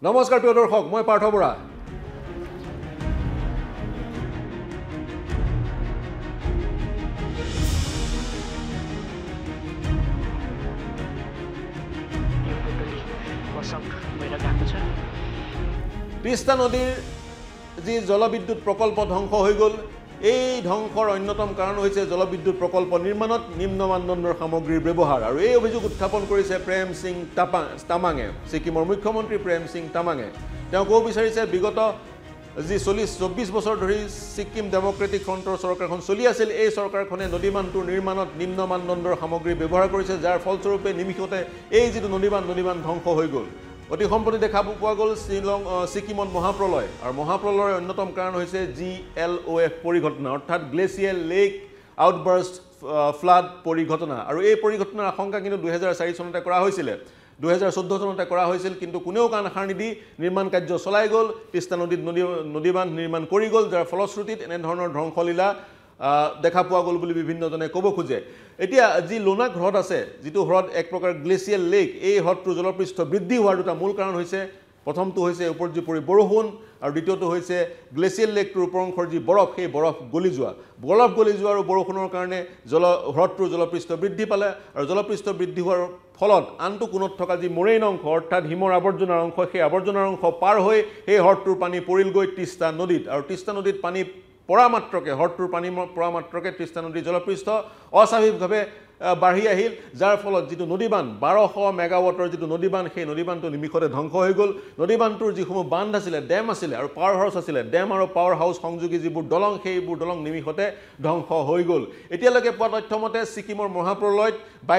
নমস্কাৰ প্ৰিয় দৰ্শক মই পাৰ্থ বৰা তিস্তা নদীৰ যি জলবিদ্যুৎ প্ৰকল্প ধ্বংস হৈ গ'ল এই ধ্বংসৰ অন্যতম কাৰণ হৈছে জলবিদ্যুৎ প্ৰকল্প নিৰ্মাণত নিম্ন মানদণ্ডৰ সামগ্ৰীৰ ব্যৱহাৰ আৰু এই অভিযোগ উত্থাপন কৰিছে প্ৰেম সিং তামাঙে সিকিমৰ মুখ্যমন্ত্ৰী প্ৰেম সিং তামাঙে তেওঁ ক'ব বিচাৰিছে বিগত যি 24 বছৰ ধৰি সিকিম ডেমক্ৰেটিক ফ্ৰণ্টৰ চৰকাৰখন চলি আছিল এই চৰকাৰখনে নদীবান্ধটোৰ নিৰ্মাণত নিম্ন মানদণ্ডৰ সামগ্ৰী ব্যৱহাৰ কৰিছে যাৰ ফলস্বৰূপে নিমিষতে এই যিটো নদীবান্ধ ধ্বংস হৈ গ'ল অতি সম্প্ৰতি দেখা পোৱা গ'ল সিকিমত মহাপ্ৰলয় আৰু মহাপ্ৰলয়ৰ অন্যতম কাৰণ হৈছে GLOF পৰিঘটনা অৰ্থাৎ গ্লেচিয়েল লেক আউটবাৰ্ষ্ট ফ্লাড পৰিঘটনা আৰু এই পৰিঘটনাৰ আশংকা কিন্তু 2004 চনতে কৰা হৈছিল 2014 চনতে কৰা হৈছিল কিন্তু কোনেও কাণ সাৰ নিদি নিৰ্মাণ কাৰ্য চলাই গ'ল তিস্তা নদীত নদীবান্ধ নিৰ্মাণ কৰি গ'ল যাৰ ফলশ্ৰুতিত এনে ধৰণৰ ধ্বংসলীলা দেখা পোৱা গ'ল বুলি বিভিন্নজনে ক'ব খোজে এতিয়া যি লোনাক হ্ৰদ আছে যিটো হ্ৰদ এক প্ৰকাৰ গ্লেচিয়েল লেক এই হ্ৰদটোৰ জলপৃষ্ঠ বৃদ্ধি হোৱাৰ দুটা মূল কাৰণ হৈছে প্ৰথমটো হৈছে ওপৰত যি পৰি বৰষুণ আৰু দ্বিতীয়টো হৈছে গ্লেচিয়েল লেকটোৰ ওপৰ অংশৰ যি বৰফ সেই বৰফ গলি যোৱা আৰু বৰষুণৰ কাৰণে হ্ৰদটোৰ জলপৃষ্ঠ বৃদ্ধি পালে আৰু জলপৃষ্ঠ বৃদ্ধি হোৱাৰ ফলত আনটো কোণত থকা যি মৰেইন অংশ অৰ্থাৎ হিমৰ আৱৰ্জনাৰ অংশ সেই আৱৰ্জনাৰ অংশ পাৰ হৈ সেই হ্ৰদটোৰ পানী পৰিলগৈ তিস্তা নদীত আৰু তিস্তা নদীত পানী পৰা মাত্ৰকে হ্ৰদটোৰ পানী পৰা মাত্ৰকে তিস্তা নদীৰ জলপৃষ্ঠ অস্বাভাৱিকভাৱে বাঢ়ি আহিল যাৰ ফলত যিটো নদীবান্ধ 1200 মেগাৱাটৰ যিটো নদীবান্ধ সেই নদীবান্ধটো নিমিষতে ধ্বংস হৈ গ'ল নদীবান্ধটোৰ যিসমূহ বান্ধ আছিলে ডেম আছিলে আৰু পাৱাৰ হাউচ আছিলে ডেম আৰু পাৱাৰ হাউচ সংযোগী যিবোৰ দলং সেইবোৰ দলং নিমিষতে ধ্বংস হৈ গ'ল এতিয়ালৈকে পোৱা তথ্যমতে সিকিমৰ মহাপ্ৰলয়ত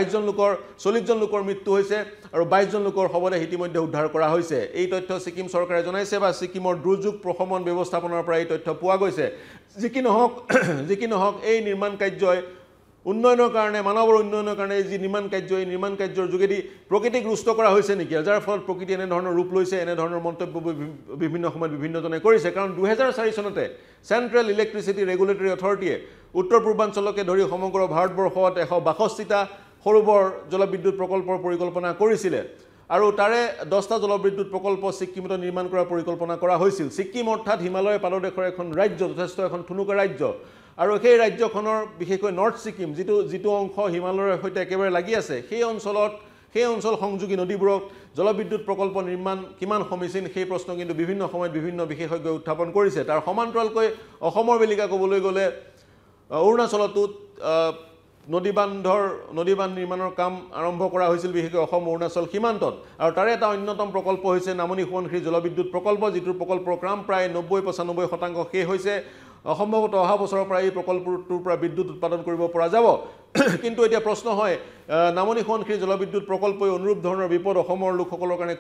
40 জন লোকৰ মৃত্যু হৈছে আৰু 22 জন লোকৰ শৱদেহ ইতিমধ্যে উদ্ধাৰ কৰা হৈছে এই তথ্য সিকিম চৰকাৰে জনাইছে বা সিকিমৰ দুৰ্যোগ প্ৰশমন ব্যৱস্থাপনাৰ পৰা এই তথ্য পোৱা গৈছে যি কি নহওক এই নিৰ্মাণ কাৰ্যই উন্নয়নৰ কাৰণে মানৱৰ উন্নয়নৰ কাৰণে যি নিৰ্মাণ কাৰ্যৰ যোগেদি প্ৰকৃতিক ৰুষ্ট কৰা হৈছে নেকি যাৰ ফলত প্ৰকৃতি এনে ধৰণৰ ৰূপ লৈছে এনে ধৰণৰ মন্তব্য বিভিন্ন সময়ত বিভিন্নজনে কৰিছে কাৰণ 2004 চনতে চেণ্ট্ৰেল ইলেক্ট্ৰিচিটি ৰেগুলেটৰী অথৰিটিয়ে উত্তৰ পূৰ্বাঞ্চলকে ধৰি সমগ্ৰ ভাৰতবৰ্ষত 162টা সৰু বৰ জলবিদ্যুৎ প্ৰকল্পৰ পৰিকল্পনা কৰিছিলে আৰু তাৰে 10টা জলবিদ্যুৎ প্ৰকল্প সিকিমত নিৰ্মাণ কৰাৰ পৰিকল্পনা কৰা হৈছিল সিকিম অৰ্থাৎ হিমালয় পাদদেশৰ এখন ৰাজ্য যথেষ্ট এখন থুনুকা ৰাজ্য আৰু সেই ৰাজ্যখনৰ বিশেষকৈ নৰ্থ সিকিম যিটো অংশ হিমালয়ৰ সৈতে একেবাৰে লাগি আছে সেই অঞ্চল সংযোগী নদীবোৰক জলবিদ্যুৎ প্ৰকল্প নিৰ্মাণ কিমান সমীচীন সেই প্ৰশ্ন কিন্তু বিভিন্ন সময়ত বিভিন্ন বিশেষজ্ঞই উত্থাপন কৰিছে তাৰ সমান্তৰালকৈ অসমৰ বেলিকা ক'বলৈ গ'লে অৰুণাচলতো নদীবান্ধ নিৰ্মাণৰ কাম আৰম্ভ কৰা হৈছিল বিশেষকৈ অসম অৰুণাচল সীমান্তত আৰু তাৰে এটা অন্যতম প্ৰকল্প হৈছে নামনি সোৱণশিৰি জলবিদ্যুৎ প্ৰকল্প যিটোৰ প্ৰকল্পৰ কাম প্ৰায় 90-95% শেষ হৈছে সম্ভৱতঃ অহা বছৰৰ পৰা এই প্ৰকল্পটোৰ পৰা বিদ্যুৎ উৎপাদন কৰিব পৰা যাব কিন্তু এতিয়া প্ৰশ্ন হয় নামনি সোৱণশিৰি জলবিদ্যুৎ প্ৰকল্পই অনুৰূপ ধৰণৰ বিপদ অসমৰ লোকসকলৰ কাৰণে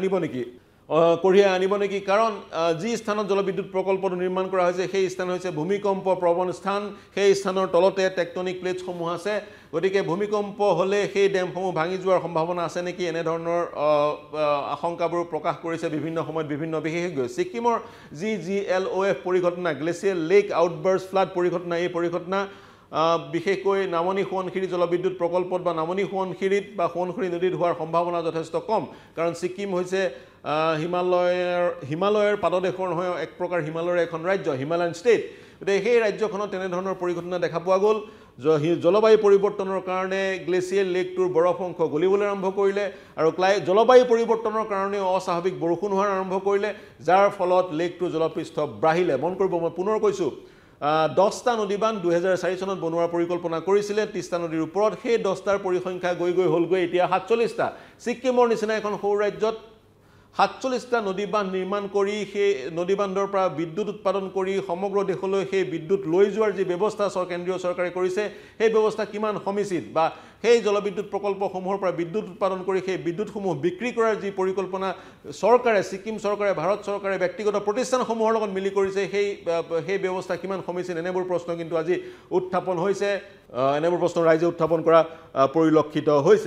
কঢ়িয়াই আনিব নেকি কাৰণ যি স্থানত জলবিদ্যুৎ প্ৰকল্পটো নিৰ্মাণ কৰা হৈছে সেই স্থান হৈছে ভূমিকম্প প্ৰৱণ স্থান সেই স্থানৰ তলতে টেকটনিক প্লেটসমূহ আছে গতিকে ভূমিকম্প হ'লে সেই ডেমসমূহ ভাঙি যোৱাৰ সম্ভাৱনা আছে নেকি এনে ধৰণৰ আশংকাবোৰ প্ৰকাশ কৰিছে বিভিন্ন সময়ত বিভিন্ন বিশেষজ্ঞই সিকিমৰ যি GLOF পৰিঘটনা গ্লেচিয়েল লেক আউটবাৰ্ষ্ট ফ্লাড পৰিঘটনা এই পৰিঘটনা বিশেষকৈ নামনি সোৱণশিৰি জলবিদ্যুৎ প্ৰকল্পত বা নামনি সোৱণশিৰিত বা সোৱণশিৰি নদীত হোৱাৰ সম্ভাৱনা যথেষ্ট কম কাৰণ সিকিম হৈছে হিমালয়ৰ পাদদেশৰ নহয় এক প্ৰকাৰ হিমালয়ৰ এখন ৰাজ্য হিমালয়ান ষ্টেট গতিকে সেই ৰাজ্যখনত তেনেধৰণৰ পৰিঘটনা দেখা পোৱা গ'ল জলবায়ু পৰিৱৰ্তনৰ কাৰণে গ্লেচিয়েল লেকটোৰ বৰফ অংশ গলিবলৈ আৰম্ভ কৰিলে আৰু জলবায়ু পৰিৱৰ্তনৰ কাৰণে অস্বাভাৱিক বৰষুণ হোৱাৰ আৰম্ভ কৰিলে যাৰ ফলত লেকটোৰ জলপৃষ্ঠ বাঢ়িলে মন কৰিব মই পুনৰ কৈছোঁ 10টা নদীবান্ধ 2004 চনত বনোৱাৰ পৰিকল্পনা কৰিছিলে তিস্তা নদীৰ ওপৰত সেই 10টাৰ পৰিসংখ্যা গৈ হ'লগৈ এতিয়া 47টা সিকিমৰ নিচিনা এখন সৰু ৰাজ্যত 47টা নদীবান্ধ নিৰ্মাণ কৰি সেই নদীবান্ধৰ পৰা বিদ্যুৎ উৎপাদন কৰি সমগ্ৰ দেশলৈ সেই বিদ্যুৎ লৈ যোৱাৰ যি ব্যৱস্থা কেন্দ্ৰীয় চৰকাৰে কৰিছে সেই ব্যৱস্থা কিমান সমীচিত বা সেই জলবিদ্যুৎ প্ৰকল্পসমূহৰ পৰা বিদ্যুৎ উৎপাদন কৰি সেই বিদ্যুৎসমূহ বিক্ৰী কৰাৰ যি পৰিকল্পনা চৰকাৰে সিকিম চৰকাৰে ভাৰত চৰকাৰে ব্যক্তিগত প্ৰতিষ্ঠানসমূহৰ লগত মিলি কৰিছে সেই ব্যৱস্থা কিমান সমীচিত এনেবোৰ প্ৰশ্ন কিন্তু আজি উত্থাপন হৈছে এনেবোৰ প্ৰশ্ন ৰাইজে উত্থাপন কৰা পৰিলক্ষিত হৈছে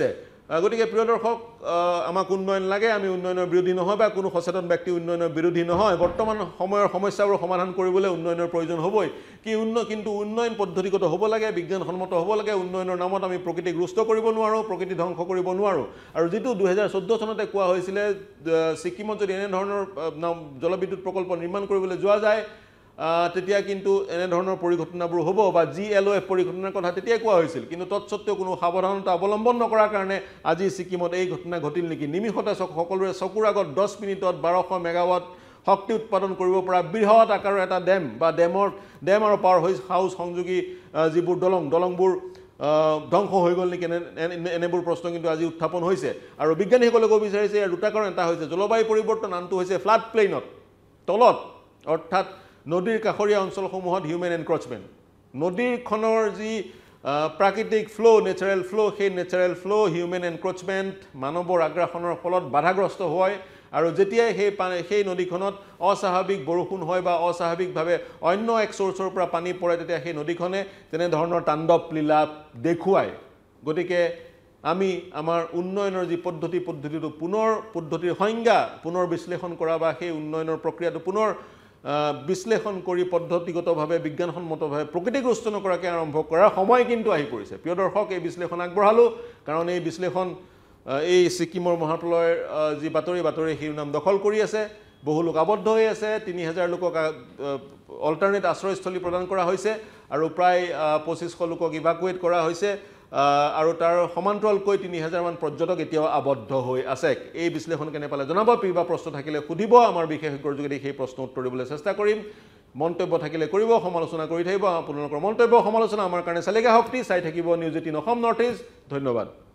গতিকে প্ৰিয় দৰ্শক আমাক উন্নয়ন লাগে আমি উন্নয়নৰ বিৰোধী নহয় বা কোনো সচেতন ব্যক্তি উন্নয়নৰ বিৰোধী নহয় বৰ্তমান সময়ৰ সমস্যাবোৰ সমাধান কৰিবলৈ উন্নয়নৰ প্ৰয়োজন হ'বই কিন্তু উন্নয়ন পদ্ধতিগত হ'ব লাগে বিজ্ঞানসন্মত হ'ব লাগে উন্নয়নৰ নামত আমি প্ৰকৃতিক ৰুষ্ট কৰিব নোৱাৰোঁ প্ৰকৃতি ধ্বংস কৰিব নোৱাৰোঁ আৰু যেটো 2014 চনতে কোৱা হৈছিল সিকিমত যদি এনে ধৰণৰ জলবিদ্যুৎ প্ৰকল্প নিৰ্মাণ কৰিবলৈ যোৱা যায় তেতিয়া কিন্তু এনে ধৰণৰ পৰিঘটনাবোৰ হ'ব বা GLOF পৰিঘটনাৰ কথা তেতিয়া কোৱা হৈছিল কিন্তু তৎসত্ত্বেও কোনো সাৱধানতা অৱলম্বন নকৰাৰ কাৰণে আজি সিকিমত এই ঘটনা ঘটিল নেকি নিমিষতে সকলোৰে চকুৰ আগত 10 মিনিটত 1200 মেগাৱাট শক্তি উৎপাদন কৰিব পৰা বৃহৎ আকাৰৰ এটা ডেম বা ডেম আৰু পাৱাৰ হাউচ সংযোগী যিবোৰ দলংবোৰ ধ্বংস হৈ গ'ল নেকি এনেবোৰ প্ৰশ্ন কিন্তু আজি উত্থাপন হৈছে আৰু বিজ্ঞানীসকলে ক'ব বিচাৰিছে ইয়াৰ দুটা কাৰণ এটা হৈছে জলবায়ু পৰিৱৰ্তন আনটো হৈছে ফ্লাড প্লেইনত তলত অৰ্থাৎ নদীৰ কাষৰীয়া অঞ্চলসমূহত হিউমেন এনক্ৰচমেণ্ট নদীখনৰ যি প্ৰাকৃতিক ফ্লো নেচাৰেল ফ্লো সেই নেচাৰেল ফ্লো হিউমেন এনক্ৰচমেণ্ট মানৱৰ আগ্ৰাসনৰ ফলত বাধাগ্ৰস্ত হয় আৰু যেতিয়া সেই নদীখনত অস্বাভাৱিক বৰষুণ হয় বা অস্বাভাৱিকভাৱে অন্য এক চ'ৰ্চৰ পৰা পানী পৰে তেতিয়া সেই নদীখনে তেনে ধৰণৰ তাণ্ডৱ লীলা দেখুৱায় গতিকে আমি আমাৰ উন্নয়নৰ যি পদ্ধতিটো পদ্ধতিৰ সংজ্ঞা পুনৰ বিশ্লেষণ কৰা বা সেই উন্নয়নৰ প্ৰক্ৰিয়াটো পুনৰ বিশ্লেষণ কৰি পদ্ধতিগতভাৱে বিজ্ঞানসন্মতভাৱে প্ৰকৃতিক ৰুষ্ট নকৰাকৈ আৰম্ভ কৰাৰ সময় কিন্তু আহি পৰিছে প্ৰিয় দৰ্শক এই বিশ্লেষণ আগবঢ়ালোঁ কাৰণ এই বিশ্লেষণ এই সিকিমৰ মহাপ্ৰলয়ৰ যি বাতৰি শিৰোনাম দখল কৰি আছে বহু লোক আবদ্ধ হৈ আছে 3000 লোকক অল্টাৰনেট আশ্ৰয়স্থলী প্ৰদান কৰা হৈছে আৰু প্ৰায় 2500 লোকক ইভাকুৱেট কৰা হৈছে আৰু তাৰ সমান্তৰালকৈ 3000 মান পৰ্যটক এতিয়াও আবদ্ধ হৈ আছে এই বিশ্লেষণ কেনে পালে জনাব কিবা প্ৰশ্ন থাকিলে সুধিব আমাৰ বিশেষজ্ঞৰ যোগেদি সেই প্ৰশ্ন উত্তৰ দিবলৈ চেষ্টা কৰিম মন্তব্য থাকিলে কৰিব সমালোচনা কৰি থাকিব আপোনালোকৰ মন্তব্য সমালোচনা আমাৰ কাৰণে চালিকা শক্তি চাই থাকিব নিউজ 18 অসম নৰ্থ ইষ্ট ধন্যবাদ